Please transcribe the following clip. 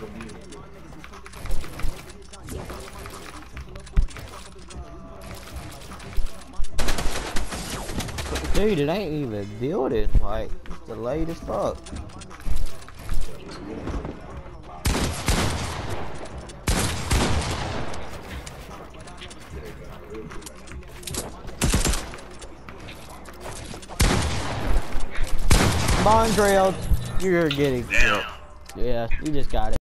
Dude, it ain't even building. Like, it's delayed as fuck. Bond drilled. You're getting killed. Yeah, you just got it.